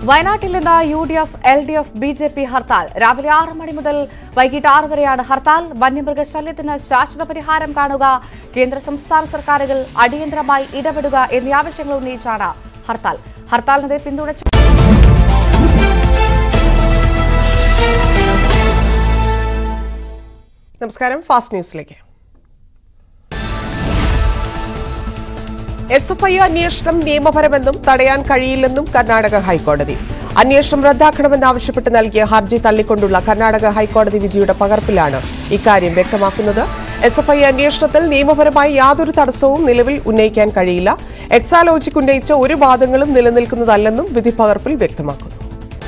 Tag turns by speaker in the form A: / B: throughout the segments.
A: വയനാട്ടിൽ നിന്ന് UDF, LDF, BJP hartal. രാവിലെ 6 മണി മുതൽ വൈകിട്ട് 6 വരെയാണ് ഹർത്താൽ. വന്യമൃഗശല്യത്തിന് ശാശ്വത പരിഹാരം കാണുക, കേന്ദ്ര സംസ്ഥാന സർക്കാരുകൾ അടിയന്തരമായി ഇടപെടുക എന്നീ ആവശ്യങ്ങൾ ഉന്നയിച്ചാണ് ഹർത്താൽ. ഹർത്താലിനെതിരെ പിന്തുണച്ചു.
B: നമസ്കാരം, ഫാസ്റ്റ് ന്യൂസിലേക്ക്. SFI അന്വേഷണം നിയമപരമെന്നും തടയാൻ കഴിയില്ലെന്നും കർണാടക ഹൈക്കോടതി. അന്വേഷണം റദ്ദാക്കണമെന്നാവശ്യപ്പെട്ട് നൽകിയ ഹർജി തള്ളിക്കൊണ്ടുള്ള കർണാടക ഹൈക്കോടതി വിധിയുടെ പകർപ്പിലാണ് ഇക്കാര്യം വ്യക്തമാക്കുന്നത്. SFI അന്വേഷണത്തിൽ നിയമപരമായി യാതൊരു തടസ്സവും നിലവിൽ ഉന്നയിക്കാൻ കഴിയില്ല. എക്സാലോജിക് ഉന്നയിച്ച ഒരു വാദങ്ങളും നിലനിൽക്കുന്നതല്ലെന്നും വിധി പകർപ്പിൽ വ്യക്തമാക്കുന്നു.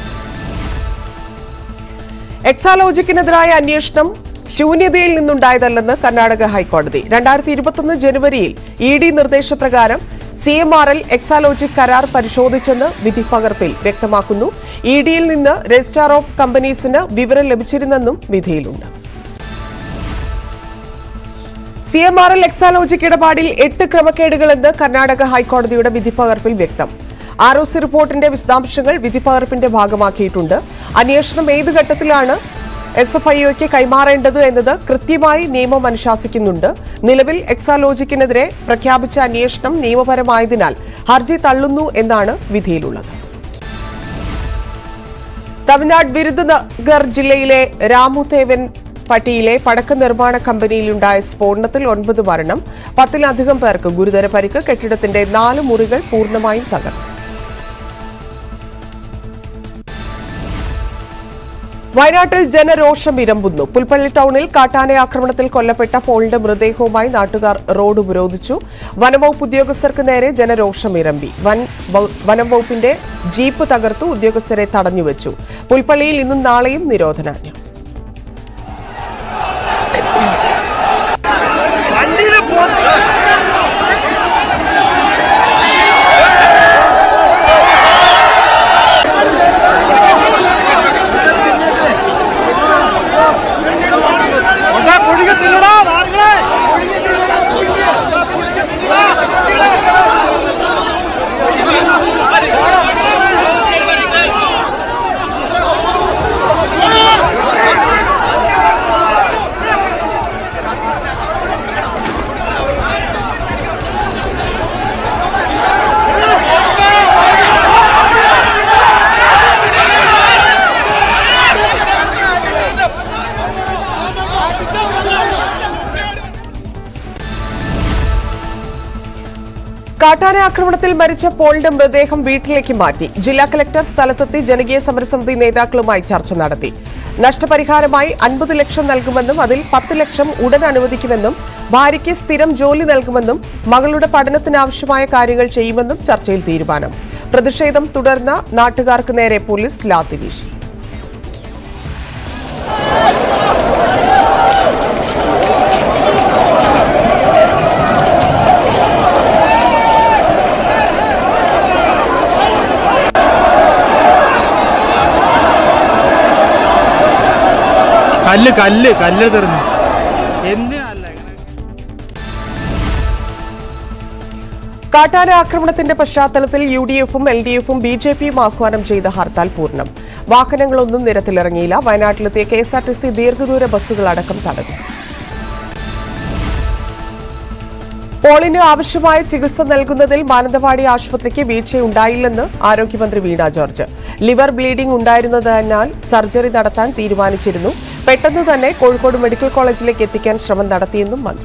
B: എക്സാലോജിക്കിനെതിരായ അന്വേഷണം ശൂന്യതയിൽ നിന്നുണ്ടായതല്ലെന്ന് കർണാടക ഹൈക്കോടതി. 2021 ജനുവരിയിൽ ED നിർദ്ദേശപ്രകാരം CMRL എക്സാലോജിക് കരാർ പരിശോധിച്ചെന്ന് വിധി പകർപ്പിൽ വ്യക്തമാക്കുന്നു. EDയിൽ നിന്ന് രജിസ്ട്രാർ ഓഫ് കമ്പനീസിന് വിവരം ലഭിച്ചിരുന്നെന്നും വിധിയിലുണ്ട്. CMRL എക്സാലോജിക് ഇടപാടിൽ 8 ക്രമക്കേടുകളെന്ന് കർണാടക ഹൈക്കോടതിയുടെ വിധി പകർപ്പിൽ വ്യക്തം. ROC റിപ്പോർട്ടിന്റെ വിശദാംശങ്ങൾ വിധി പകർപ്പിന്റെ ഭാഗമാക്കിയിട്ടുണ്ട്. അന്വേഷണം ഏത് ഘട്ടത്തിലാണ് SFIOയ്ക്ക് കൈമാറേണ്ടത് എന്നത് കൃത്യമായി നിയമം അനുശാസിക്കുന്നുണ്ട്. നിലവിൽ എക്സാലോജിക്കിനെതിരെ പ്രഖ്യാപിച്ച അന്വേഷണം നിയമപരമായതിനാൽ ഹർജി തള്ളുന്നു എന്നാണ് വിധിയിലുള്ളത്. തമിഴ്നാട് വിരുദനഗർ ജില്ലയിലെ രാമുദേവൻ പട്ടിയിലെ പടക്ക നിർമ്മാണ കമ്പനിയിലുണ്ടായ സ്ഫോടനത്തിൽ 9 മരണം, 10-ലധികം പേർക്ക് ഗുരുതര പരിക്ക്. കെട്ടിടത്തിന്റെ 4 മുറികൾ പൂർണ്ണമായും തകർന്നു. വയനാട്ടിൽ ജനരോഷം ഇരമ്പുന്നു. പുൽപ്പള്ളി ടൌണിൽ കാട്ടാന ആക്രമണത്തിൽ കൊല്ലപ്പെട്ട പോളിന്റെ മൃതദേഹവുമായി നാട്ടുകാർ റോഡ് ഉപരോധിച്ചു. വനംവകുപ്പ് ഉദ്യോഗസ്ഥർക്ക് നേരെ ജനരോഷം ഇരമ്പി. വനംവകുപ്പിന്റെ ജീപ്പ് തകർത്തു, ഉദ്യോഗസ്ഥരെ തടഞ്ഞുവച്ചു. പുൽപ്പള്ളിയിൽ ഇന്നും നാളെയും നിരോധനാജ്ഞ. കാട്ടാന ആക്രമണത്തിൽ മരിച്ച പോളിന്റെ മൃതദേഹം വീട്ടിലേക്ക് മാറ്റി. ജില്ലാ കലക്ടർ സ്ഥലത്തെത്തി ജനകീയ സമരസമിതി നേതാക്കളുമായി ചർച്ച നടത്തി. നഷ്ടപരിഹാരമായി 50 ലക്ഷം നൽകുമെന്നും അതിൽ 10 ലക്ഷം ഉടൻ അനുവദിക്കുമെന്നും ഭാര്യയ്ക്ക് സ്ഥിരം ജോലി നൽകുമെന്നും മകളുടെ പഠനത്തിനാവശ്യമായ കാര്യങ്ങൾ ചെയ്യുമെന്നും ചർച്ചയിൽ തീരുമാനം. പ്രതിഷേധം തുടർന്ന നാട്ടുകാർക്ക് നേരെ പോലീസ് ലാത്തി വീശി.
C: കല്ല് തീർന്നു.
B: കാട്ടാന ആക്രമണത്തിന്റെ പശ്ചാത്തലത്തിൽ UDFും LDFും BJPയും ആഹ്വാനം ചെയ്ത ഹർത്താൽ പൂർണ്ണം. വാഹനങ്ങളൊന്നും നിരത്തിലിറങ്ങിയില്ല. വയനാട്ടിലെത്തിയ KSRTC ദീർഘദൂര ബസ്സുകളടക്കം തടഞ്ഞു. പോളിന് ആവശ്യമായ ചികിത്സ നൽകുന്നതിൽ മാനന്തവാടി ആശുപത്രിക്ക് വീഴ്ചയുണ്ടായില്ലെന്ന് ആരോഗ്യമന്ത്രി വീണ ജോർജ്. ലിവർ ബ്ലീഡിംഗ് ഉണ്ടായിരുന്നതിനാൽ സർജറി നടത്താൻ തീരുമാനിച്ചിരുന്നു. പെട്ടെന്ന് തന്നെ കോഴിക്കോട് മെഡിക്കൽ കോളേജിലേക്ക് എത്തിക്കാൻ ശ്രമം നടത്തിയെന്നും മന്ത്രി.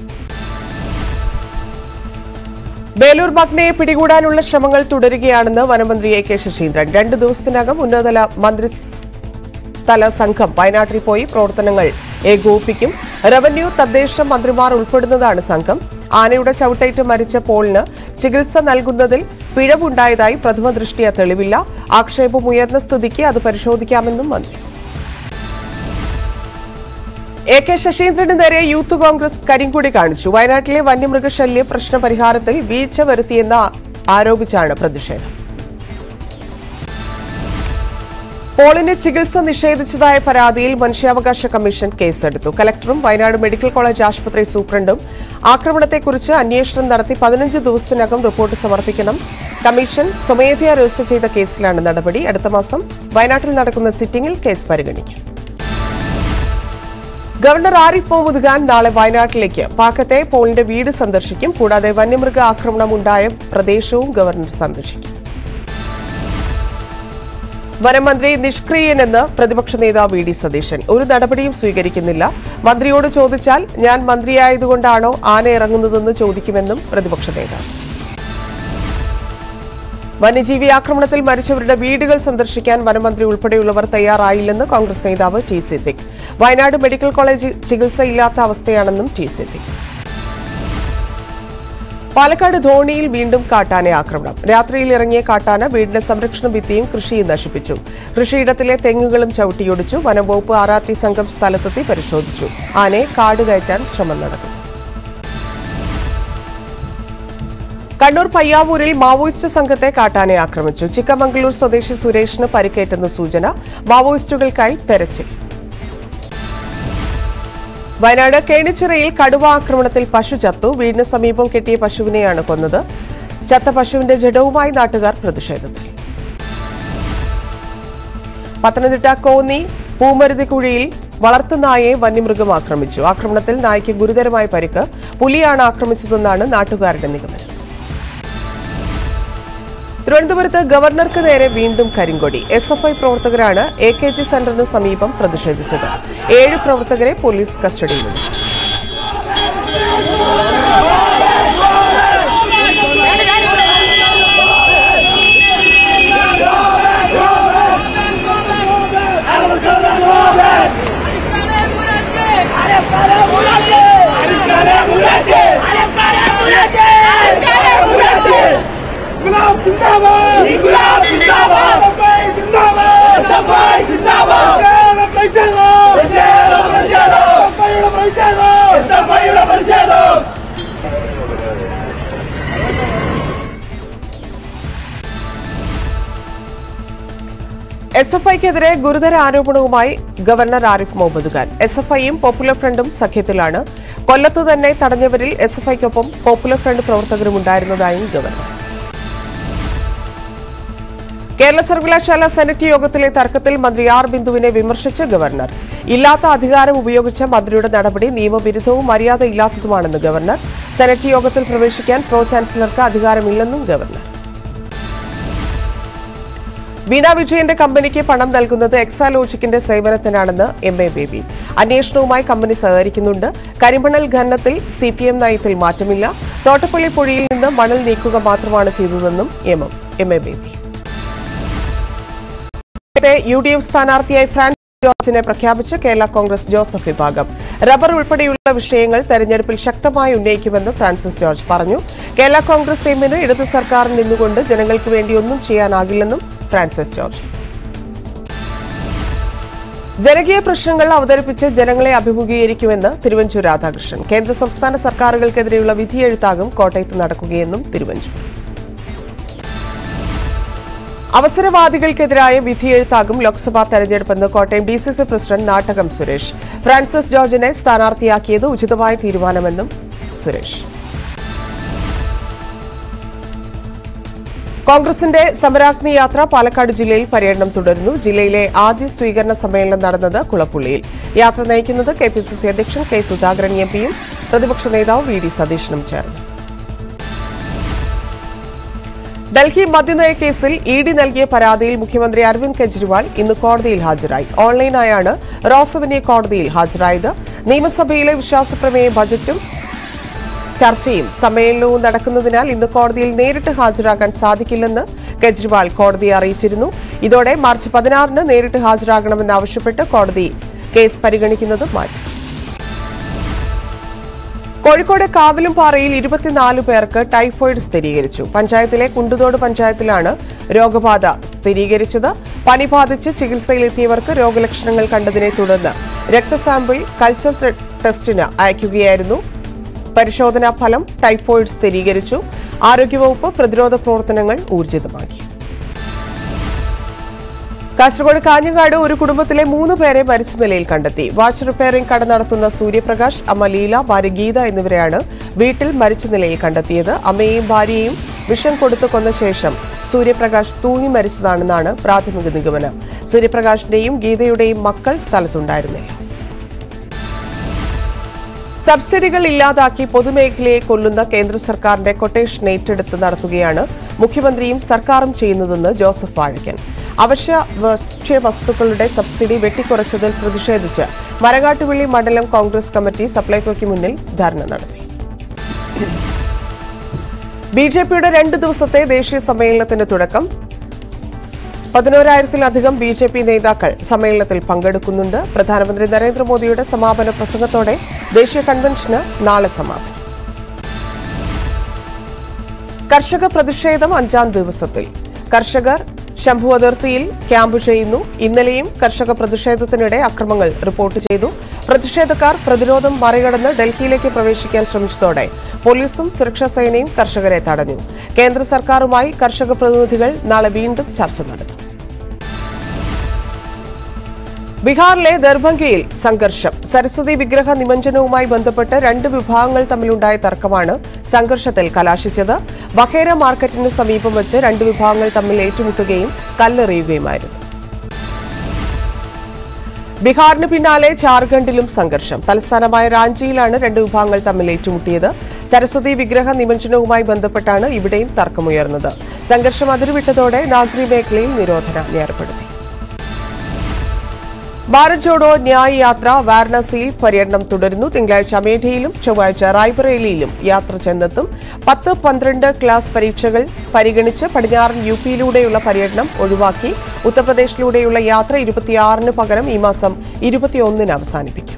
B: ബേലൂർ മഗ്നയെ പിടികൂടാനുള്ള ശ്രമങ്ങൾ തുടരുകയാണെന്ന് വനമന്ത്രി AK ശശീന്ദ്രൻ. 2 ദിവസത്തിനകം ഉന്നതതല മന്ത്രിതല സംഘം വയനാട്ടിൽ പോയി പ്രവർത്തനങ്ങൾ ഏകോപിപ്പിക്കും. റവന്യൂ, തദ്ദേശ മന്ത്രിമാർ ഉൾപ്പെടുന്നതാണ് സംഘം. ആനയുടെ ചവിട്ടേറ്റ് മരിച്ച പോളിന് ചികിത്സ നൽകുന്നതിൽ പിഴവുണ്ടായതായി പ്രഥമ ദൃഷ്ട്യാ തെളിവില്ല. ആക്ഷേപം ഉയർന്ന സ്ഥിതിക്ക് അത് പരിശോധിക്കാമെന്നും മന്ത്രി. AK ശശീന്ദ്രന് നേരെ യൂത്ത് കോൺഗ്രസ് കരിങ്കൊടി കാണിച്ചു. വയനാട്ടിലെ വന്യമൃഗശല്യ പ്രശ്ന പരിഹാരത്തിൽ വീഴ്ച വരുത്തിയെന്ന് ആരോപിച്ചാണ് പ്രതിഷേധം. പോളിന് ചികിത്സ നിഷേധിച്ചതായ പരാതിയിൽ മനുഷ്യാവകാശ കമ്മീഷൻ കേസെടുത്തു. കലക്ടറും വയനാട് മെഡിക്കൽ കോളേജ് ആശുപത്രി സൂപ്രണ്ടും ആക്രമണത്തെക്കുറിച്ച് അന്വേഷണം നടത്തി 15 ദിവസത്തിനകം റിപ്പോർട്ട് സമർപ്പിക്കണം. കമ്മീഷൻ സ്വമേധയാ രജിസ്റ്റർ ചെയ്ത കേസിലാണ് നടപടി. അടുത്ത മാസം വയനാട്ടിൽ നടക്കുന്ന സിറ്റിംഗിൽ കേസ് പരിഗണിക്കും. ഗവർണർ ആരിഫ് മുഹമ്മദ് ഖാൻ നാളെ വയനാട്ടിലേക്ക് പാക്കത്തെ പോളിന്റെ വീട് സന്ദർശിക്കും. കൂടാതെ വന്യമൃഗ ആക്രമണം ഉണ്ടായ പ്രദേശവും ഗവർണർ സന്ദർശിക്കും. വനമന്ത്രി നിഷ്ക്രിയനെന്ന് പ്രതിപക്ഷ നേതാവ് വി ഡി സതീശൻ. ഒരു നടപടിയും സ്വീകരിക്കുന്നില്ല. മന്ത്രിയോട് ചോദിച്ചാൽ ഞാൻ മന്ത്രിയായതുകൊണ്ടാണോ ആന ഇറങ്ങുന്നതെന്ന് ചോദിക്കുമെന്നും പ്രതിപക്ഷ നേതാവ്. വന്യജീവി ആക്രമണത്തിൽ മരിച്ചവരുടെ വീടുകൾ സന്ദർശിക്കാൻ വനമന്ത്രി ഉൾപ്പെടെയുള്ളവർ തയ്യാറായില്ലെന്ന് കോൺഗ്രസ് നേതാവ് T Siddique. Wayanad medical college ചികിത്സയില്ലാത്ത അവസ്ഥയാണെന്നും ടി സിദ്ദിഖ്. പാലക്കാട് ധോണിയിൽ വീണ്ടും കാട്ടാന ആക്രമണം. രാത്രിയിൽ ഇറങ്ങിയ കാട്ടാന വീടിന്റെ സംരക്ഷണ ഭിത്തിയും കൃഷിയും നശിപ്പിച്ചു. കൃഷിയിടത്തിലെ തെങ്ങുകളും ചവിട്ടിയൊടിച്ചു. വനംവകുപ്പ് RRT സംഘം സ്ഥലത്തെത്തി പരിശോധിച്ചു. ആനയെ കാട് കയറ്റാൻ ശ്രമം നടന്നു. കണ്ണൂർ പയ്യാവൂരിൽ മാവോയിസ്റ്റ് സംഘത്തെ കാട്ടാന ആക്രമിച്ചു. ചിക്കമംഗളൂർ സ്വദേശി സുരേഷിന് പരിക്കേറ്റെന്ന് സൂചന. മാവോയിസ്റ്റുകൾക്കായി തെരച്ചിൽ. വയനാട് കേണിച്ചിറയിൽ കടുവ ആക്രമണത്തിൽ പശു ചത്തു. വീടിന് സമീപം കെട്ടിയ പശുവിനെയാണ് കൊന്നത്. ചത്ത പശുവിന്റെ ജഡവുമായി നാട്ടുകാർ പ്രതിഷേധത്തിൽ. പത്തനംതിട്ട കോന്നി പൂമരുതിക്കുഴിയിൽ വളർത്തുനായയെ വന്യമൃഗം ആക്രമിച്ചു. ആക്രമണത്തിൽ നായ്ക്ക് ഗുരുതരമായ പരിക്ക്. പുലിയാണ് ആക്രമിച്ചതെന്നാണ് നാട്ടുകാരുടെ നിഗമനം. തിരുവനന്തപുരത്ത് ഗവർണർക്ക് നേരെ വീണ്ടും കരിങ്കൊടി. SFI പ്രവർത്തകരാണ് AKG സെന്ററിന് സമീപം പ്രതിഷേധിച്ചത്. 7 പ്രവർത്തകരെ പോലീസ് കസ്റ്റഡിയിലെടുത്തു. SFIക്കെതിരെ ഗുരുതര ആരോപണവുമായി ഗവർണർ ആരിഫ് മുഹമ്മദ് ഖാൻ. SFIയും പോപ്പുലർ ഫ്രണ്ടും സഖ്യത്തിലാണ്. കൊല്ലത്ത് തന്നെ തടഞ്ഞവരിൽ SFIക്കൊപ്പം പോപ്പുലർ ഫ്രണ്ട് പ്രവർത്തകരും ഉണ്ടായിരുന്നതായും ഗവർണർ. കേരള സർവകലാശാല സെനറ്റ് യോഗത്തിലെ തർക്കത്തിൽ മന്ത്രി ആർ ബിന്ദുവിനെ വിമർശിച്ച് ഗവർണർ. ഇല്ലാത്ത അധികാരം ഉപയോഗിച്ച മന്ത്രിയുടെ നടപടി നിയമവിരുദ്ധവും മര്യാദയില്ലാത്തതുമാണെന്ന് ഗവർണർ. സെനറ്റ് യോഗത്തിൽ പ്രവേശിക്കാൻ പ്രോ ചാൻസലർക്ക് അധികാരമില്ലെന്നും ഗവർണർ. വീണ വിജയന്റെ കമ്പനിക്ക് പണം നൽകുന്നത് എക്സാലോജിക്കിന്റെ സേവനത്തിനാണെന്ന് MA ബേബി. അന്വേഷണവുമായി കമ്പനി സഹകരിക്കുന്നുണ്ട്. കരിമണൽ ഖനനത്തിൽ CPM നയത്തിൽ മാറ്റമില്ല. തോട്ടപ്പള്ളി പുഴയിൽ നിന്ന് മണൽ നീക്കുക മാത്രമാണ് ചെയ്തതെന്നും MA ബേബി. UDF സ്ഥാനാർത്ഥിയായി ഫ്രാൻസിസ് ജോർജിനെ പ്രഖ്യാപിച്ച് കേരള കോൺഗ്രസ് ജോസഫ് വിഭാഗം. റബ്ബർ ഉൾപ്പെടെയുള്ള വിഷയങ്ങൾ തെരഞ്ഞെടുപ്പിൽ ശക്തമായി ഉന്നയിക്കുമെന്ന് ഫ്രാൻസിസ് ജോർജ് പറഞ്ഞു. കേരള കോൺഗ്രസ് എമ്മിന് ഇടത് സർക്കാരിൽ നിന്നുകൊണ്ട് ജനങ്ങൾക്ക് വേണ്ടി ഒന്നും ചെയ്യാനാകില്ലെന്നും ഫ്രാൻസിസ് ജോർജ്. ജനകീയ പ്രശ്നങ്ങൾ അവതരിപ്പിച്ച് ജനങ്ങളെ അഭിമുഖീകരിക്കുമെന്ന് തിരുവഞ്ചൂർ രാധാകൃഷ്ണൻ. കേന്ദ്ര സംസ്ഥാന സർക്കാരുകൾക്കെതിരെയുള്ള വിധിയെഴുത്താകും കോട്ടയത്ത് നടക്കുകയെന്നും Thiruvanchoor. അവസരവാദികൾക്കെതിരായ വിധിയെഴുത്താകും Lok Sabha തെരഞ്ഞെടുപ്പെന്ന് Kottayam DCC president Nattakam Suresh. Francis ജോർജിനെ സ്ഥാനാർത്ഥിയാക്കിയത് ഉചിതമായ തീരുമാനമെന്നും സുരേഷ്. കോൺഗ്രസിന്റെ സമരാഗ്നി യാത്ര പാലക്കാട് ജില്ലയിൽ പര്യടനം തുടരുന്നു. ജില്ലയിലെ ആദ്യ സ്വീകരണ സമ്മേളനം നടന്നത് കുളപ്പുള്ളിയിൽ. യാത്ര നയിക്കുന്നത് KPCC അധ്യക്ഷൻ K സുധാകരൻ MPയും പ്രതിപക്ഷ നേതാവ് VD സതീശനും ചേർന്നു. ഡൽഹി മദ്യനയ കേസിൽ ED നൽകിയ പരാതിയിൽ മുഖ്യമന്ത്രി അരവിന്ദ് കെജ്രിവാൾ ഇന്ന് കോടതിയിൽ ഹാജരായി. ഓൺലൈനായാണ് റോസ് അവന്യൂ കോടതിയിൽ ഹാജരായത്. നിയമസഭയിലെ വിശ്വാസപ്രമേയ ബജറ്റും ചർച്ചയും സമ്മേളനവും നടക്കുന്നതിനാൽ ഇന്ന് കോടതിയിൽ നേരിട്ട് ഹാജരാകാൻ സാധിക്കില്ലെന്ന് കെജ്രിവാൾ കോടതിയെ അറിയിച്ചിരുന്നു. ഇതോടെ മാർച്ച് 16-ന് നേരിട്ട് ഹാജരാകണമെന്നാവശ്യപ്പെട്ട് കോടതി കേസ് പരിഗണിക്കുന്നത് മാറ്റി. കോഴിക്കോട് കാവിലുംപാറയിൽ 24 പേർക്ക് ടൈഫോയിഡ് സ്ഥിരീകരിച്ചു. പഞ്ചായത്തിലെ കുണ്ടുതോട് പഞ്ചായത്തിലാണ് രോഗബാധ സ്ഥിരീകരിച്ചത്. പനി ബാധിച്ച് ചികിത്സയിലെത്തിയവർക്ക് രോഗലക്ഷണങ്ങൾ കണ്ടതിനെ തുടർന്ന് രക്തസാമ്പിൾ കൾച്ചർ ടെസ്റ്റിന് അയക്കുകയായിരുന്നു. പരിശോധനാ ഫലം ടൈഫോയിഡ് സ്ഥിരീകരിച്ചു. ആരോഗ്യവകുപ്പ് പ്രതിരോധ പ്രവർത്തനങ്ങൾ ഊർജിതമാക്കി. കാസർഗോഡ് കാഞ്ഞങ്ങാട് ഒരു കുടുംബത്തിലെ 3 പേരെ മരിച്ച നിലയിൽ കണ്ടെത്തി. വാച്ച് റിപ്പയറിംഗ് കട നടത്തുന്ന സൂര്യപ്രകാശ്, അമ്മ ലീല, ഭാര്യ ഗീത എന്നിവരെയാണ് വീട്ടിൽ മരിച്ച നിലയിൽ കണ്ടെത്തിയത്. അമ്മയെയും ഭാര്യയെയും വിഷം കൊടുത്തു കൊന്ന ശേഷം സൂര്യപ്രകാശ് തൂങ്ങി മരിച്ചതാണെന്നാണ് പ്രാഥമിക നിഗമനം. സൂര്യപ്രകാശിന്റെയും ഗീതയുടെയും മക്കൾ സ്ഥലത്തുണ്ടായിരുന്നില്ല. സബ്സിഡികൾ ഇല്ലാതാക്കി പൊതുമേഖലയെ കൊല്ലുന്ന കേന്ദ്ര സർക്കാരിന്റെ കൊട്ടേഷൻ ഏറ്റെടുത്ത് നടത്തുകയാണ് മുഖ്യമന്ത്രിയും സർക്കാരും ചെയ്യുന്നതെന്ന് ജോസഫ് വാഴക്കൻ. അവശ്യ വസ്തുക്കളുടെ സബ്സിഡി വെട്ടിക്കുറച്ചതിൽ പ്രതിഷേധിച്ച് മരങ്ങാട്ടുപള്ളി മണ്ഡലം കോൺഗ്രസ് കമ്മിറ്റി സപ്ലൈകോയ്ക്ക് മുന്നിൽ ധർണ നടത്തി. ബിജെപിയുടെ 2 ദിവസത്തെ ദേശീയ സമ്മേളനത്തിന് തുടക്കം. 11,000-ത്തിലധികം ബിജെപി നേതാക്കൾ സമ്മേളനത്തിൽ പങ്കെടുക്കുന്നുണ്ട്. പ്രധാനമന്ത്രി നരേന്ദ്രമോദിയുടെ സമാപന പ്രസംഗത്തോടെ ദേശീയ കൺവെൻഷന് നാളെ സമാപനം. കർഷക പ്രതിഷേധം 5ാം ദിവസത്തിൽ. കർഷകർ ശംഭു അതിർത്തിയിൽ ക്യാമ്പ് ചെയ്യുന്നു. ഇന്നലെയും കർഷക പ്രതിഷേധത്തിനിടെ അക്രമങ്ങൾ റിപ്പോർട്ട് ചെയ്തു. പ്രതിഷേധക്കാർ പ്രതിരോധം മറികടന്ന് ഡൽഹിയിലേക്ക് പ്രവേശിക്കാൻ ശ്രമിച്ചതോടെ പോലീസും സുരക്ഷാ സേനയും കർഷകരെ തടഞ്ഞു. കേന്ദ്ര സർക്കാരുമായി കർഷക പ്രതിനിധികൾ നാളെ വീണ്ടും ചർച്ച നടത്തും. ബീഹാറിലെ ദർഭംഗയിൽ സംഘർഷം. സരസ്വതി വിഗ്രഹ നിമജ്ജനവുമായി ബന്ധപ്പെട്ട് 2 വിഭാഗങ്ങൾ തമ്മിലുണ്ടായ തർക്കമാണ് സംഘർഷത്തിൽ കലാശിച്ചത്. ബഖേര മാർക്കറ്റിന് സമീപം വെച്ച് 2 വിഭാഗങ്ങൾ തമ്മിൽ ഏറ്റുമുട്ടുകയും കല്ലെറിയുകയുമായിരുന്നു. ബീഹാറിന് പിന്നാലെ ജാർഖണ്ഡിലും സംഘർഷം. തലസ്ഥാനമായ റാഞ്ചിയിലാണ് 2 വിഭാഗങ്ങൾ തമ്മിൽ ഏറ്റുമുട്ടിയത്. സരസ്വതി വിഗ്രഹ നിമജ്ജനവുമായി ബന്ധപ്പെട്ടാണ് ഇവിടെയും തർക്കമുയർന്നത്. സംഘർഷം അതിരുവിട്ടതോടെ നാഗ്രി മേഖലയിൽ നിരോധനം ഏർപ്പെടുത്തി. ഭാരത് ജോഡോ ന്യായ് യാത്ര വാരണാസിയിൽ പര്യടനം തുടരുന്നു. തിങ്കളാഴ്ച അമേഠിയിലും ചൊവ്വാഴ്ച റായ്ബറേലിയിലും യാത്ര ചെന്നെത്തും. 10-12 ക്ലാസ് പരീക്ഷകൾ പരിഗണിച്ച് പടിഞ്ഞാറൻ യുപിയിലൂടെയുള്ള പര്യടനം ഒഴിവാക്കി ഉത്തർപ്രദേശിലൂടെയുള്ള യാത്ര 26-ന് പകരം ഈ മാസം 21-ന് അവസാനിപ്പിക്കും.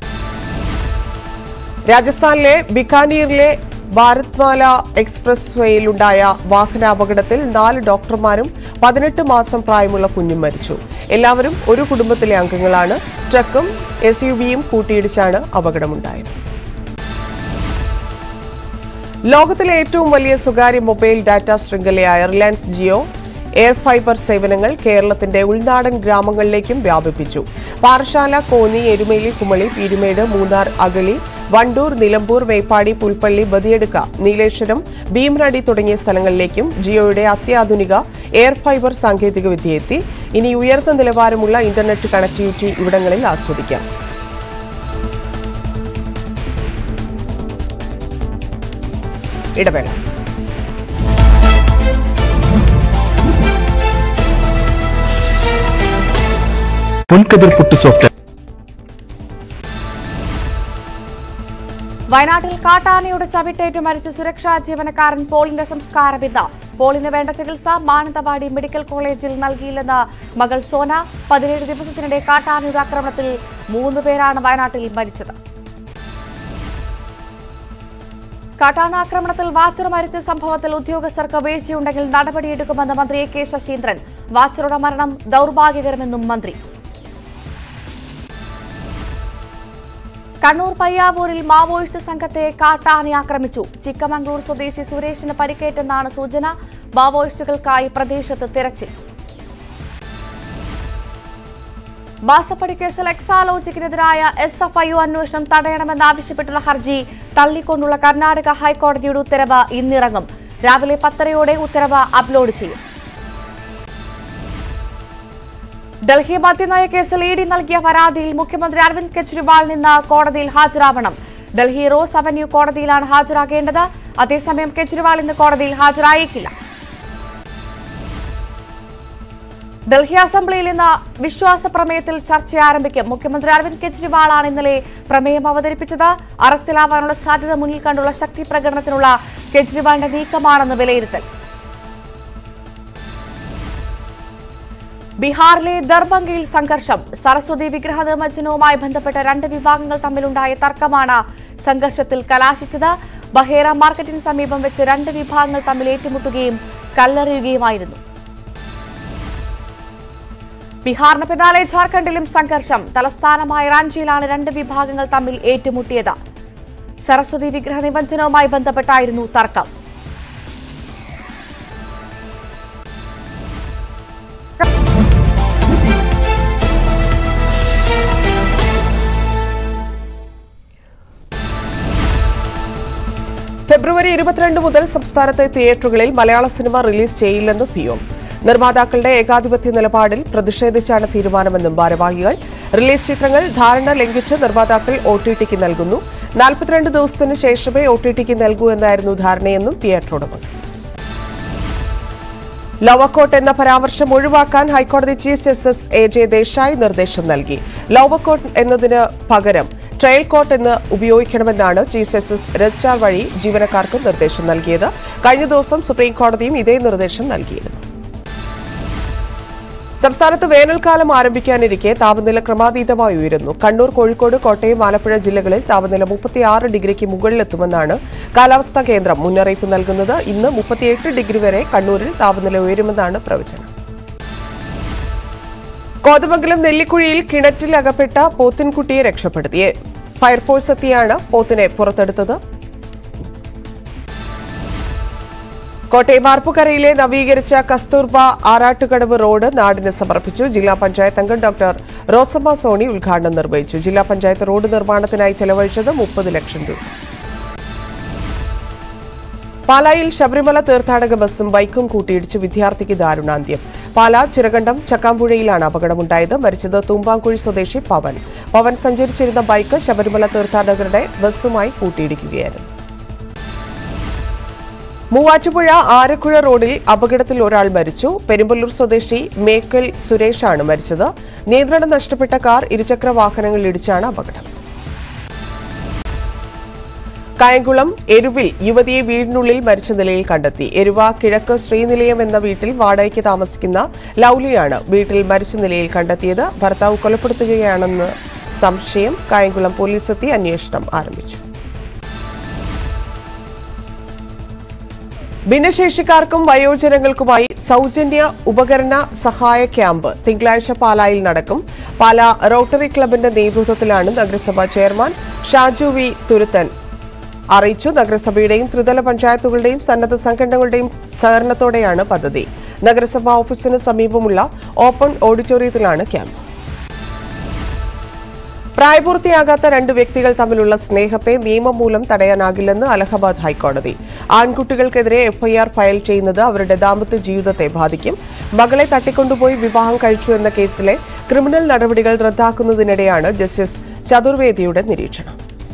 B: രാജസ്ഥാനിലെ ബിക്കാനീറിലെ ഭാരത്മാല എക്സ്പ്രസ് വേയിലുണ്ടായ വാഹനാപകടത്തിൽ 4 ഡോക്ടർമാരും 18 മാസം പ്രായമുള്ള കുഞ്ഞും മരിച്ചു. എല്ലാവരും ഒരു കുടുംബത്തിലെ അംഗങ്ങളാണ്. ട്രക്കും SUVയും കൂട്ടിയിടിച്ചാണ് അപകടമുണ്ടായത്. ലോകത്തിലെ ഏറ്റവും വലിയ സ്വകാര്യ മൊബൈൽ ഡാറ്റ ശൃംഖലയായ റിലയൻസ് ജിയോ എയർ ഫൈബർ സേവനങ്ങൾ കേരളത്തിന്റെ ഉൾനാടൻ ഗ്രാമങ്ങളിലേക്കും വ്യാപിപ്പിച്ചു. പാറശാല, കോന്നി, എരുമേലി, കുമളി, പീരുമേട്, മൂന്നാർ, അഗളി, വണ്ടൂർ, നിലമ്പൂർ, മേപ്പാടി, പുൽപ്പള്ളി, ബദിയടുക്ക, നീലേശ്വരം, ഭീമനടി തുടങ്ങിയ സ്ഥലങ്ങളിലേക്കും ജിയോയുടെ അത്യാധുനിക എയർ ഫൈബർ സാങ്കേതികവിദ്യയെത്തി. ഇനി ഉയർന്ന നിലവാരമുള്ള ഇന്റർനെറ്റ് കണക്ടിവിറ്റി ഇവിടങ്ങളിൽ ആസ്വദിക്കാം. ഇടവേള.
A: വയനാട്ടിൽ കാട്ടാനയുടെ ചവിട്ടേറ്റ് മരിച്ച സുരക്ഷാ ജീവനക്കാരൻ പോളിന്റെ സംസ്കാരം ഇന്ന്. പോളിന് വേണ്ട ചികിത്സ മാനന്തവാടി മെഡിക്കൽ കോളേജിൽ നൽകിയില്ലെന്ന് മകൾ സോന. 17 ദിവസത്തിനിടെ കാട്ടാനയുടെ ആക്രമണത്തിൽ 3 പേരാണ് വയനാട്ടിൽ മരിച്ചത്. കാട്ടാനാക്രമണത്തിൽ വാച്ചർ മരിച്ച സംഭവത്തിൽ ഉദ്യോഗസ്ഥർക്ക് വീഴ്ചയുണ്ടെങ്കിൽ നടപടിയെടുക്കുമെന്ന് മന്ത്രി A.K. ശശീന്ദ്രൻ. വാച്ചറുടെ മരണം ദൌർഭാഗ്യകരമെന്നും മന്ത്രി. കണ്ണൂർ പയ്യാവൂരിൽ മാവോയിസ്റ്റ് സംഘത്തെ കാട്ടാന ആക്രമിച്ചു. ചിക്കമംഗ്ലൂർ സ്വദേശി സുരേഷിന് പരിക്കേറ്റെന്നാണ് സൂചന. മാവോയിസ്റ്റുകൾക്കായി പ്രദേശത്ത് തിരച്ചിൽ. മാസപ്പടി കേസിൽ എക്സാലോജിക്കിനെതിരായ SFIO അന്വേഷണം തടയണമെന്നാവശ്യപ്പെട്ടുള്ള ഹർജി തള്ളിക്കൊണ്ടുള്ള കർണാടക ഹൈക്കോടതിയുടെ ഉത്തരവ് ഇന്നിറങ്ങും. രാവിലെ 10:30 ഉത്തരവ് അപ്ലോഡ് ചെയ്യും. ഡൽഹി മദ്യനയ കേസിൽ ED നൽകിയ പരാതിയിൽ മുഖ്യമന്ത്രി അരവിന്ദ് കെജ്രിവാൾ ഇന്ന് കോടതിയിൽ ഹാജരാവണം. ഡൽഹി റോസ് അവന്യൂ കോടതിയിലാണ് ഹാജരാകേണ്ടത്. അതേസമയം കെജ്രിവാൾ ഇന്ന് കോടതിയിൽ ഹാജരായേക്കില്ല. ഡൽഹി അസംബ്ലിയിൽ ഇന്ന് വിശ്വാസ പ്രമേയത്തിൽ ചർച്ച ആരംഭിക്കും. മുഖ്യമന്ത്രി അരവിന്ദ് കെജ്രിവാളാണ് ഇന്നലെ പ്രമേയം അവതരിപ്പിച്ചത്. അറസ്റ്റിലാവാനുള്ള സാധ്യത മുന്നിൽ കണ്ടുള്ള ശക്തി പ്രകടനത്തിനുള്ള കെജ്രിവാളിന്റെ നീക്കമാണെന്ന് വിലയിരുത്തൽ. ബീഹാറിലെ ദർഭംഗയിൽ സംഘർഷം. സരസ്വതി വിഗ്രഹ നിമജ്ജനവുമായി ബന്ധപ്പെട്ട 2 വിഭാഗങ്ങൾ തമ്മിലുണ്ടായ തർക്കമാണ് സംഘർഷത്തിൽ കലാശിച്ചത്. ബഹേര മാർക്കറ്റിന് സമീപം വെച്ച് 2 വിഭാഗങ്ങൾ തമ്മിൽ ഏറ്റുമുട്ടുകയും കല്ലെറിയുകയുമായിരുന്നു. ബീഹാറിന് പിന്നാലെ ജാർഖണ്ഡിലും സംഘർഷം. തലസ്ഥാനമായ റാഞ്ചിയിലാണ് 2 വിഭാഗങ്ങൾ തമ്മിൽ ഏറ്റുമുട്ടിയത്. സരസ്വതി വിഗ്രഹ നിമജ്ജനവുമായി ബന്ധപ്പെട്ടായിരുന്നു തർക്കം.
B: ഫെബ്രുവരി 22 മുതൽ സംസ്ഥാനത്തെ തിയേറ്ററുകളിൽ മലയാള സിനിമ റിലീസ് ചെയ്യില്ലെന്ന് ഫിയോം. നിർമ്മാതാക്കളുടെ ഏകാധിപത്യ നിലപാടിൽ പ്രതിഷേധിച്ചാണ് തീരുമാനമെന്നും ഭാരവാഹികൾ. റിലീസ് ചിത്രങ്ങൾ ധാരണ ലംഘിച്ച് നിർമ്മാതാക്കൾ OTTക്ക് നൽകുന്നു. 42 ദിവസത്തിന് ശേഷമേ OTTക്ക് നൽകൂ എന്നായിരുന്നു ധാരണയെന്നും തിയേറ്റർ ഉടമകൾ. ലോവർ കോർട്ട് എന്ന പരാമർശം ഒഴിവാക്കാൻ ഹൈക്കോടതി ചീഫ് ജസ്റ്റിസ് AJ ദേശായി നിർദ്ദേശം നൽകി. ലോവർ കോർട്ട് എന്നതിന് പകരം ട്രയൽ കോർട്ട് എന്ന് ഉപയോഗിക്കണമെന്നാണ് ചീഫ് ജസ്റ്റിസ് രജിസ്ട്രാർ വഴി ജീവനക്കാർക്ക് നിർദ്ദേശം നൽകിയത്. കഴിഞ്ഞ ദിവസം സുപ്രീം കോടതിയും ഇതേ നിർദ്ദേശം നൽകിയിരുന്നു. സംസ്ഥാനത്ത് വേനൽക്കാലം ആരംഭിക്കാനിരിക്കെ താപനില ക്രമാതീതമായി ഉയരുന്നു. കണ്ണൂർ, കോഴിക്കോട്, കോട്ടയം, ആലപ്പുഴ ജില്ലകളിൽ താപനില 36 ഡിഗ്രിക്ക് മുകളിലെത്തുമെന്നാണ് കാലാവസ്ഥാ കേന്ദ്രം മുന്നറിയിപ്പ് നൽകുന്നത്. ഇന്ന് 38 ഡിഗ്രി വരെ കണ്ണൂരിൽ താപനില ഉയരുമെന്നാണ് പ്രവചനം. കോതമംഗലം നെല്ലിക്കുഴിയിൽ കിണറ്റിൽ അകപ്പെട്ട പോത്തിൻകുട്ടിയെ രക്ഷപ്പെടുത്തി. ഫയർഫോഴ്സ് എത്തിയാണ് പോത്തിനെ പുറത്തെടുത്തത്. കോട്ടയം മാർപ്പുക്കരയിലെ നവീകരിച്ച കസ്തൂർബ ആറാട്ടുകടവ് റോഡ് നാടിന് സമർപ്പിച്ചു. ജില്ലാ പഞ്ചായത്ത് അംഗം ഡോക്ടർ റോസമ്മ സോണി ഉദ്ഘാടനം നിർവഹിച്ചു. ജില്ലാ പഞ്ചായത്ത് റോഡ് നിർമ്മാണത്തിനായി ചെലവഴിച്ചത് 30 ലക്ഷം രൂപ. പാലായിൽ ശബരിമല തീർത്ഥാടക ബസും ബൈക്കും കൂട്ടിയിടിച്ച് വിദ്യാർത്ഥിക്ക് ദാരുണാന്ത്യം. പാലാ ചിറകണ്ടം ചക്കാമ്പുഴയിലാണ് അപകടമുണ്ടായത്. മരിച്ചത് തൂമ്പാക്കുഴി സ്വദേശി പവൻ. പവൻ സഞ്ചരിച്ചിരുന്ന ബൈക്ക് ശബരിമല തീർത്ഥാടകരുടെ ബസുമായി കൂട്ടിയിടിക്കുകയായിരുന്നു. മൂവാറ്റുപുഴ ആരക്കുഴ റോഡിൽ അപകടത്തിൽ ഒരാൾ മരിച്ചു. പെരുമ്പല്ലൂർ സ്വദേശി മേക്കൽ സുരേഷാണ് മരിച്ചത്. നിയന്ത്രണം നഷ്ടപ്പെട്ട കാർ ഇരുചക്ര വാഹനങ്ങൾ ഇടിച്ചാണ് അപകടം. കായംകുളം എരുവിൽ യുവതിയെ വീടിനുള്ളിൽ മരിച്ച നിലയിൽ കണ്ടെത്തി. എരുവ കിഴക്ക് ശ്രീനിലയം എന്ന വീട്ടിൽ വാടകയ്ക്ക് താമസിക്കുന്ന ലൌലിയാണ് വീട്ടിൽ മരിച്ച നിലയിൽ കണ്ടെത്തിയത്. ഭർത്താവ് കൊലപ്പെടുത്തുകയാണെന്ന് സംശയം. കായംകുളം പോലീസ് എത്തി അന്വേഷണം ആരംഭിച്ചു. ഭിന്നശേഷിക്കാർക്കും വയോജനങ്ങൾക്കുമായി സൗജന്യ ഉപകരണ സഹായ ക്യാമ്പ് തിങ്കളാഴ്ച പാലായിൽ നടക്കും. പാലാ റോട്ടറി ക്ലബിന്റെ നേതൃത്വത്തിലാണ് നഗരസഭാ ചെയർമാൻ ഷാജു വി തുരുത്തൻ അറിയിച്ചു. നഗരസഭയുടെയും ത്രിതല പഞ്ചായത്തുകളുടെയും സന്നദ്ധ സംഘടനകളുടെയും സഹകരണത്തോടെയാണ് പദ്ധതി. നഗരസഭാ ഓഫീസിന് സമീപമുള്ള ഓപ്പൺ ഓഡിറ്റോറിയത്തിലാണ് ക്യാമ്പ്. പ്രായപൂർത്തിയാകാത്ത 2 വ്യക്തികൾ തമ്മിലുള്ള സ്നേഹത്തെ നിയമം മൂലം തടയാനാകില്ലെന്ന് അലഹബാദ് ഹൈക്കോടതി. ആൺകുട്ടികൾക്കെതിരെ FIR ഫയൽ ചെയ്യുന്നത് അവരുടെ ദാമ്പത്യ ജീവിതത്തെ ബാധിക്കും. മകളെ തട്ടിക്കൊണ്ടുപോയി വിവാഹം കഴിച്ചു എന്ന കേസിലെ ക്രിമിനൽ നടപടികൾ റദ്ദാക്കുന്നതിനിടെയാണ് ജസ്റ്റിസ് ചതുർവേദിയുടെ നിരീക്ഷണം.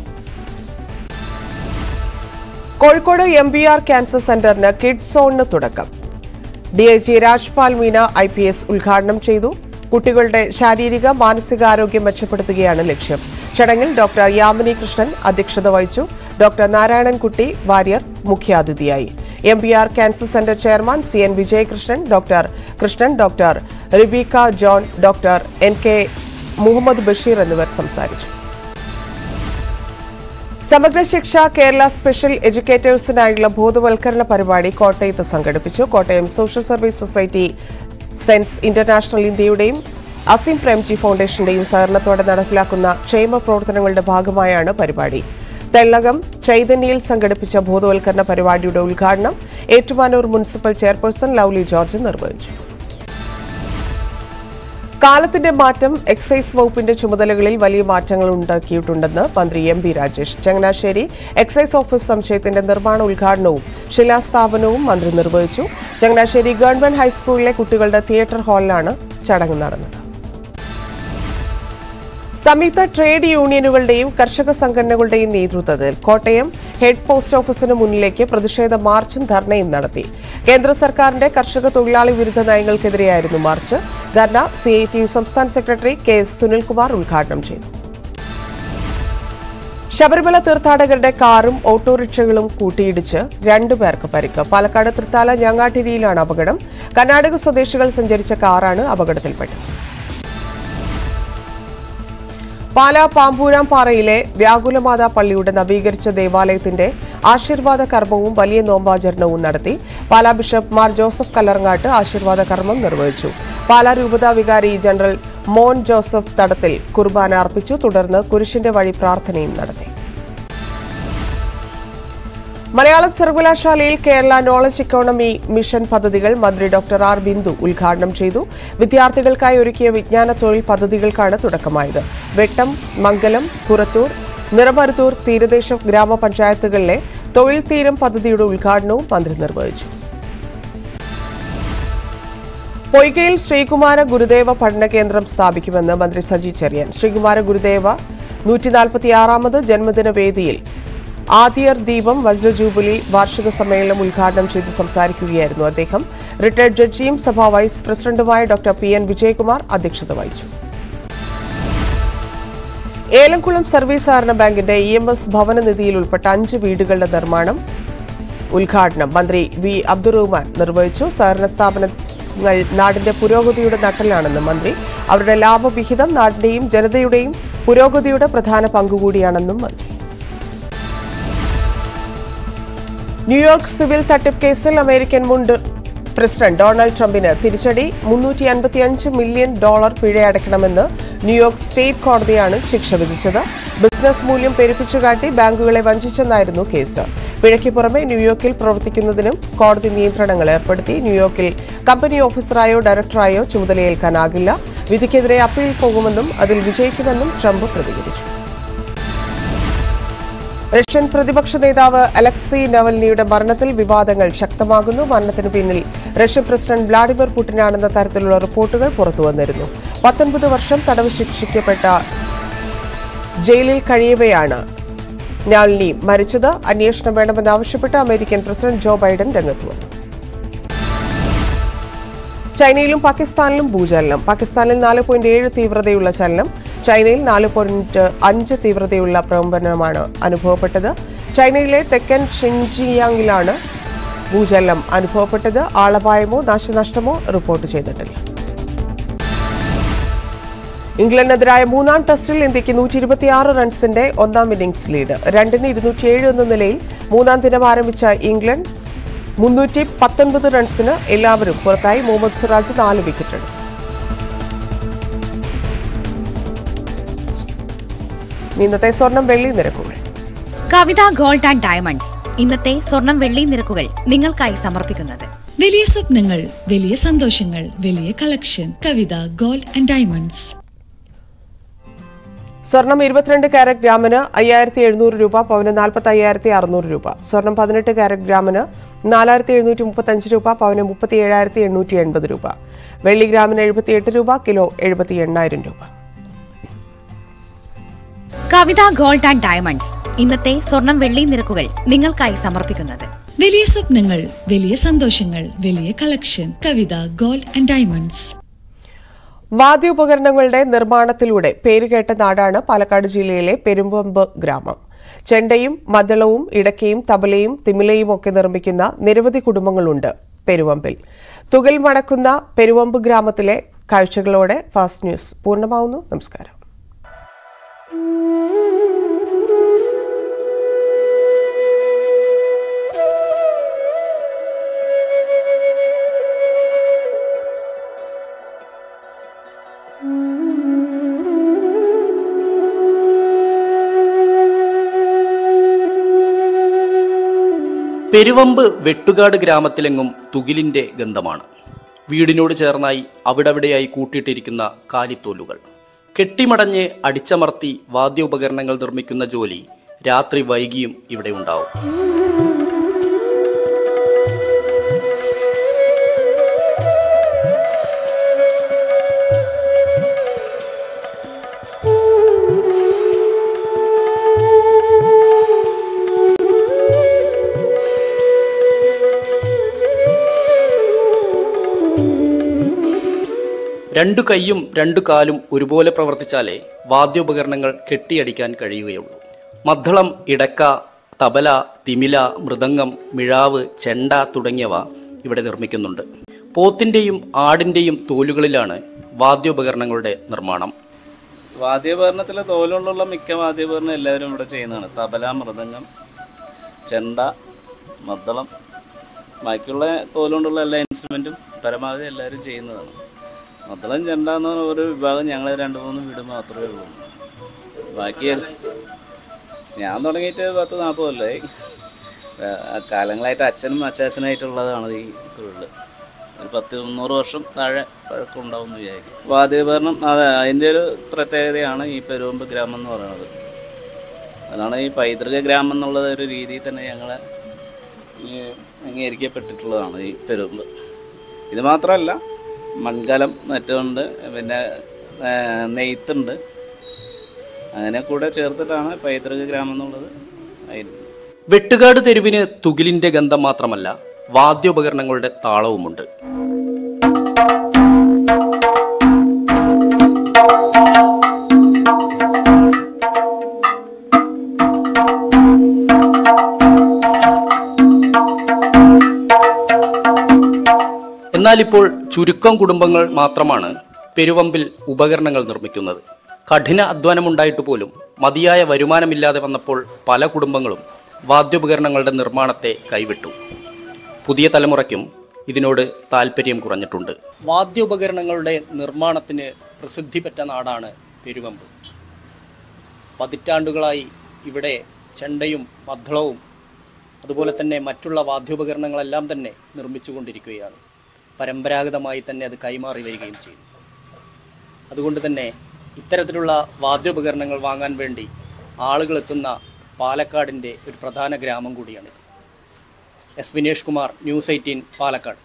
B: കോഴിക്കോട് MBR ക്യാൻസർ സെന്ററിന് കിഡ്സ് സോണിന് തുടക്കം. DIG രാജ്പാൽ മീന IPS ഉദ്ഘാടനം ചെയ്തു. കുട്ടികളുടെ ശാരീരിക മാനസികാരോഗ്യം മെച്ചപ്പെടുത്തുകയാണ് ലക്ഷ്യം. ചടങ്ങിൽ ഡോക്ടർ യാമിനി കൃഷ്ണൻ അധ്യക്ഷത വഹിച്ചു. ഡോക്ടർ നാരായണൻകുട്ടി വാര്യർ മുഖ്യാതിഥിയായി. MBR cancer centre chairman CN Vijayakrishnan, doctor Krishnan, doctor Rebecca John, doctor NK Muhammad Basheer എന്നിവർ സംസാരിച്ചു. സമഗ്ര ശിക്ഷ കേരള സ്പെഷ്യൽ എഡ്യൂക്കേറ്റേഴ്സിനായുള്ള ബോധവൽക്കരണ പരിപാടി കോട്ടയത്ത് സംഘടിപ്പിച്ചു. Kottayam social service society, sense international ഇന്ത്യയുടെയും അസിം പ്രേംജി ഫൗണ്ടേഷന്റെയും സഹകരണത്തോടെ നടപ്പിലാക്കുന്ന ക്ഷേമ പ്രവർത്തനങ്ങളുടെ ഭാഗമായാണ് പരിപാടി. തെള്ളകം ചൈതന്യയിൽ സംഘടിപ്പിച്ച ബോധവൽക്കരണ പരിപാടിയുടെ ഉദ്ഘാടനം Ettumanoor municipal chairperson Lovely George നിർവഹിച്ചു. കാലത്തിന്റെ മാറ്റം എക്സൈസ് വകുപ്പിന്റെ ചുമതലകളിൽ വലിയ മാറ്റങ്ങൾ ഉണ്ടാക്കിയിട്ടുണ്ടെന്ന് മന്ത്രി MB Rajesh. Changanassery excise office സമുച്ചയത്തിന്റെ നിർമ്മാണ ഉദ്ഘാടനവും ശിലാസ്ഥാപനവും മന്ത്രി നിർവഹിച്ചു. ചങ്ങനാശ്ശേരി ഗവൺമെന്റ് ഹൈസ്കൂളിലെ കുട്ടികളുടെ തിയേറ്റർ ഹാളിലാണ് ചടങ്ങ് നടന്നത്. സംയുക്ത ട്രേഡ് യൂണിയനുകളുടെയും കർഷക സംഘടനകളുടെയും നേതൃത്വത്തിൽ കോട്ടയം ഹെഡ് പോസ്റ്റ് ഓഫീസിന് മുന്നിലേക്ക് പ്രതിഷേധ മാർച്ചും ധർണയും നടത്തി. കേന്ദ്ര സർക്കാരിന്റെ കർഷക തൊഴിലാളി വിരുദ്ധ നയങ്ങൾക്കെതിരെയായിരുന്നു മാർച്ച്. ധർണ CITU സംസ്ഥാന സെക്രട്ടറി KS സുനിൽകുമാർ ഉദ്ഘാടനം ചെയ്തു. ശബരിമല തീർത്ഥാടകരുടെ കാറും ഓട്ടോറിക്ഷകളും കൂട്ടിയിടിച്ച് 2 പേർക്ക് പരിക്ക്. പാലക്കാട് തൃത്താല ഞാങ്ങാട്ടിരിയിലാണ് അപകടം. കർണാടക സ്വദേശികൾ സഞ്ചരിച്ച കാറാണ് അപകടത്തിൽപ്പെട്ടത്. പാലാ പാമ്പൂരാംപാറയിലെ വ്യാകുലമാതാ പള്ളിയുടെ നവീകരിച്ച ദേവാലയത്തിന്റെ ആശീർവാദ കർമ്മവും വലിയ നോമ്പാചരണവും നടത്തി. പാലാ ബിഷപ്പ് മാർ ജോസഫ് കല്ലറങ്ങാട്ട് ആശീർവാദ കർമ്മം നിർവഹിച്ചു. പാലാ രൂപതാ വികാരി ജനറൽ മോൻ ജോസഫ് തടത്തിൽ കുർബാന അർപ്പിച്ചു. തുടർന്ന് കുരിശിന്റെ വഴി പ്രാർത്ഥനയും നടത്തി. മലയാളം സർവകലാശാലയിൽ കേരള നോളജ് ഇക്കോണമി മിഷൻ പദ്ധതികൾ മന്ത്രി ഡോക്ടർ R ബിന്ദു ഉദ്ഘാടനം ചെയ്തു. വിദ്യാർത്ഥികൾക്കായി ഒരുക്കിയ വിജ്ഞാന തൊഴിൽ പദ്ധതികൾക്കാണ് തുടക്കമായത്. വെട്ടം, മംഗലം, പുറത്തൂർ, നിറമരുത്തൂർ തീരദേശ ഗ്രാമപഞ്ചായത്തുകളിലെ തൊഴിൽ തീരം പദ്ധതിയുടെ ഉദ്ഘാടനവും മന്ത്രി നിർവഹിച്ചു. പൊയ്കയിൽ ശ്രീകുമാര ഗുരുദേവ പഠന കേന്ദ്രം സ്ഥാപിക്കുമെന്ന് മന്ത്രി സജി ചെറിയാൻ. ശ്രീകുമാര ഗുരുദേവ 146ാമത് ജന്മദിന വേദിയിൽ ആദിയർ ദീപം വജ്ര ജൂബിലി വാർഷിക സമ്മേളനം ഉദ്ഘാടനം ചെയ്ത് സംസാരിക്കുകയായിരുന്നു അദ്ദേഹം. റിട്ടയർഡ് ജഡ്ജിയും സഭാ വൈസ് പ്രസിഡന്റുമായ ഡോക്ടർ PN വിജയകുമാർ അധ്യക്ഷത വഹിച്ചു. ഏലംകുളം സർവീസ് സഹകരണ ബാങ്കിന്റെ EMS ഭവന നിധിയിൽ ഉൾപ്പെട്ട 5 വീടുകളുടെ നിർമ്മാണം ഉദ്ഘാടനം മന്ത്രി V അബ്ദുറഹ്മാൻ നിർവഹിച്ചു. സഹകരണ സ്ഥാപനങ്ങൾ നാടിന്റെ പുരോഗതിയുടെ നട്ടെല്ലാണെന്ന് മന്ത്രി. അവരുടെ ലാഭവിഹിതം നാടിന്റെയും ജനതയുടെയും പുരോഗതിയുടെ പ്രധാന പങ്കുകൂടിയാണെന്നും മന്ത്രി. ന്യൂയോർക്ക് സിവിൽ തട്ടിപ്പ് കേസിൽ അമേരിക്കൻ മുൻ പ്രസിഡന്റ് ഡൊണാൾഡ് ട്രംപിന് തിരിച്ചടി. $355 മില്യൺ പിഴയടയ്ക്കണമെന്ന് ന്യൂയോർക്ക് സ്റ്റേറ്റ് കോടതിയാണ് ശിക്ഷ വിധിച്ചത്. ബിസിനസ് മൂല്യം പെരുപ്പിച്ചുകാട്ടി ബാങ്കുകളെ വഞ്ചിച്ചെന്നായിരുന്നു കേസ്. പിഴയ്ക്ക് പുറമെ ന്യൂയോർക്കിൽ പ്രവർത്തിക്കുന്നതിനും കോടതി നിയന്ത്രണങ്ങൾ ഏർപ്പെടുത്തി. ന്യൂയോർക്കിൽ കമ്പനി ഓഫീസറായോ ഡയറക്ടറായോ ചുമതലയേൽക്കാനാകില്ല. വിധിക്കെതിരെ അപ്പീൽ പോകുമെന്നും അതിൽ വിജയിക്കുമെന്നും ട്രംപ് പ്രതികരിച്ചു. റഷ്യൻ പ്രതിപക്ഷ നേതാവ് അലക്സി നവൽനിയുടെ മരണത്തിൽ വിവാദങ്ങൾ ശക്തമാകുന്നു. മരണത്തിന് പിന്നിൽ റഷ്യൻ പ്രസിഡന്റ് വ്ളാഡിമിർ പുടിനാണെന്ന തരത്തിലുള്ള റിപ്പോർട്ടുകൾ പുറത്തുവന്നിരുന്നു. 19 വർഷം തടവ് ശിക്ഷിക്കപ്പെട്ട ജയിലിൽ കഴിയവെയാണ് നവൽനി മരിച്ചത്. അന്വേഷണം വേണമെന്നാവശ്യപ്പെട്ട് അമേരിക്കൻ പ്രസിഡന്റ് ജോ ബൈഡൻ രംഗത്ത് വന്നു. ചൈനയിലും പാകിസ്ഥാനിലും ഭൂചലനം. പാകിസ്ഥാനിൽ 4.7 തീവ്രതയുള്ള ചലനം. ചൈനയിൽ 4.5 തീവ്രതയുള്ള പ്രകമ്പനമാണ് അനുഭവപ്പെട്ടത്. ചൈനയിലെ തെക്കൻ ഷിൻജിയാങ്ങിലാണ് ഭൂചലനം അനുഭവപ്പെട്ടത്. ആളപായമോ നാശനഷ്ടമോ റിപ്പോർട്ട് ചെയ്തിട്ടില്ല. ഇംഗ്ലണ്ടിനെതിരായ 3ാം ടെസ്റ്റിൽ ഇന്ത്യയ്ക്ക് 126 റൺസിന്റെ 1ാം ഇന്നിംഗ്സ് ലീഡ്. 2-ന് 207 എന്ന നിലയിൽ 3ാം ദിനം ആരംഭിച്ച ഇംഗ്ലണ്ട് 319 റൺസിന് എല്ലാവരും പുറത്തായി. മുഹമ്മദ് സിറാജ് 4 വിക്കറ്റെടുത്തു. ഇന്നത്തെ സ്വർണം വെള്ളി നിരക്കുകൾ.
C: കവിത ഗോൾഡ് ആൻഡ് ഡയമണ്ട്സ് ഇന്നത്തെ സ്വർണം വെള്ളി നിരക്കുകൾ നിങ്ങൾക്കായി സമർപ്പിക്കുന്നത്.
D: വലിയ സ്വപ്നങ്ങൾ, വലിയ സന്തോഷങ്ങൾ, വലിയ collection. Kavitha gold and diamonds.
B: സ്വർണം 22 കാരറ്റ് ഗ്രാമിന് 5700 രൂപ, പവന് 45,600 രൂപ. സ്വർണം 18 കാരറ്റ് ഗ്രാമിന് 4735 രൂപ, പവന് 37,880 രൂപ. വെള്ളി ഗ്രാമിന് 78 രൂപ, കിലോ 78,000 രൂപ.
C: കവിത ഗോൾഡ് ആൻഡ് ഡയമണ്ട്സ് ഇന്നത്തെ സ്വർണം വെള്ളി നിരക്കുകൾ നിങ്ങൾക്കായി സമർപ്പിക്കുന്നത്.
D: വലിയ സ്വപ്നങ്ങൾ, വലിയ സന്തോഷങ്ങൾ, വലിയ collection. Kavitha gold and diamonds.
B: വാദ്യോപകരണങ്ങളുടെ നിർമ്മാണത്തിലൂടെ പേരുകേട്ട നാടാണ് പാലക്കാട് ജില്ലയിലെ പെരുവമ്പ് ഗ്രാമം. ചെണ്ടയും മദ്ദളവും ഇടക്കയും തബലയും തിമിലയും ഒക്കെ നിർമ്മിക്കുന്ന നിരവധി കുടുംബങ്ങളുണ്ട് പെരുവമ്പിൽ. തുകൽ മടക്കുന്ന പെരുവമ്പ് ഗ്രാമത്തിലെ കാഴ്ചകളോടെ ഫാസ്റ്റ് ന്യൂസ് പൂർണ്ണമാവുന്നു. നമസ്കാരം.
E: പെരുവമ്പ് വെട്ടുകാട് ഗ്രാമത്തിലെങ്ങും തുകിലിന്റെ ഗന്ധമാണ്. വീടിനോട് ചേർന്നായി അവിടവിടെയായി കൂട്ടിയിട്ടിരിക്കുന്ന കാലിത്തോലുകൾ കെട്ടിമടഞ്ഞ് അടിച്ചമർത്തി വാദ്യോപകരണങ്ങൾ നിർമ്മിക്കുന്ന ജോലി രാത്രി വൈകിയും ഇവിടെ ഉണ്ടാവും. രണ്ടു കൈയും രണ്ടു കാലും ഒരുപോലെ പ്രവർത്തിച്ചാലേ വാദ്യോപകരണങ്ങൾ കെട്ടിയടിക്കാൻ കഴിയുകയുള്ളൂ. മദ്ദളം, ഇടക്ക, തബല, തിമില, മൃദംഗം, മിഴാവ്, ചെണ്ട തുടങ്ങിയവ ഇവിടെ നിർമ്മിക്കുന്നുണ്ട്. പോത്തിൻ്റെയും ആടിൻ്റെയും തോലുകളിലാണ് വാദ്യോപകരണങ്ങളുടെ നിർമ്മാണം.
F: വാദ്യോപകരണത്തിലെ തോലുകൊണ്ടുള്ള മിക്ക വാദ്യോപകരണം എല്ലാവരും ഇവിടെ ചെയ്യുന്നതാണ്. തബല, മൃദംഗം, ചെണ്ട, മദ്ദളം, ബാക്കിയുള്ള തോലുകൊണ്ടുള്ള എല്ലാ ഇൻസ്ട്രുമെൻറ്റും പരമാവധി എല്ലാവരും ചെയ്യുന്നതാണ്. മദ്ദളം, ചെണ്ട എന്ന് പറഞ്ഞ ഒരു വിഭാഗം ഞങ്ങൾ 2-3 വീട് മാത്രമേ ഉള്ളൂ. ബാക്കി ഞാൻ തുടങ്ങിയിട്ട് 10-40 കൊല്ലമായി. കാലങ്ങളായിട്ട് അച്ഛനും അച്ചാച്ചനായിട്ടുള്ളതാണ് ഈ തൊഴിൽ. ഒരു 10-300 വർഷം താഴെ പഴക്കമുണ്ടാവും എന്ന് വിചാരിക്കും. വാദ്യോപകരണം അതിൻ്റെ ഒരു പ്രത്യേകതയാണ് ഈ പെരുവമ്പ് ഗ്രാമം എന്ന് പറയുന്നത്. അതാണ് ഈ പൈതൃക ഗ്രാമം എന്നുള്ള ഒരു രീതിയിൽ തന്നെ ഞങ്ങൾ അംഗീകരിക്കപ്പെട്ടിട്ടുള്ളതാണ് ഈ പെരുമ്പ്. ഇത് മാത്രമല്ല, മൺകലം മറ്റുണ്ട്, പിന്നെ നെയ്ത്തുണ്ട്, അങ്ങനെ കൂടെ ചേർത്തിട്ടാണ് പൈതൃക ഗ്രാമം എന്നുള്ളത് ആയിരുന്നു.
E: വെട്ടുകാട് തെരുവിന് തുകിലിന്റെ ഗന്ധം മാത്രമല്ല, വാദ്യോപകരണങ്ങളുടെ താളവുമുണ്ട്. എന്നാൽ ഇപ്പോൾ ചുരുക്കം കുടുംബങ്ങൾ മാത്രമാണ് പെരുവമ്പിൽ ഉപകരണങ്ങൾ നിർമ്മിക്കുന്നത്. കഠിന അധ്വാനമുണ്ടായിട്ട് പോലും മതിയായ വരുമാനമില്ലാതെ വന്നപ്പോൾ പല കുടുംബങ്ങളും വാദ്യോപകരണങ്ങളുടെ നിർമ്മാണത്തെ കൈവിട്ടു. പുതിയ തലമുറയ്ക്കും ഇതിനോട് താല്പര്യം കുറഞ്ഞിട്ടുണ്ട്.
G: വാദ്യോപകരണങ്ങളുടെ നിർമ്മാണത്തിന് പ്രസിദ്ധിപ്പെട്ട നാടാണ് പെരുവമ്പ്. പതിറ്റാണ്ടുകളായി ഇവിടെ ചെണ്ടയും മദ്ദളവും അതുപോലെ തന്നെ മറ്റുള്ള വാദ്യോപകരണങ്ങളെല്ലാം തന്നെ നിർമ്മിച്ചുകൊണ്ടിരിക്കുകയാണ്. പരമ്പരാഗതമായി തന്നെ അത് കൈമാറി വരികയും ചെയ്യും. അതുകൊണ്ട് തന്നെ ഇത്തരത്തിലുള്ള വാദ്യോപകരണങ്ങൾ വാങ്ങാൻ വേണ്ടി ആളുകൾ എത്തുന്ന പാലക്കാടിൻ്റെ ഒരു പ്രധാന ഗ്രാമം കൂടിയാണിത്. S Vinesh Kumar, news 18, Palakkad.